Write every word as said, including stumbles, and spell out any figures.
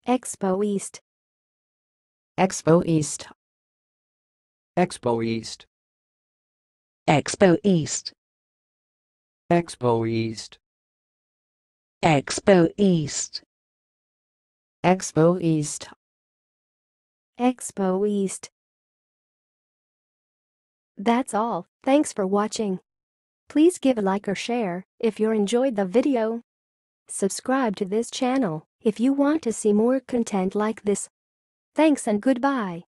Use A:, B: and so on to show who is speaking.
A: Expo East.
B: Expo East.
C: Expo East.
D: Expo East.
C: Expo East.
D: Expo East.
B: Expo East.
A: Expo East. That's all. Thanks for watching. Please give a like or share if you enjoyed the video. Subscribe to this channel if you want to see more content like this. Thanks and goodbye.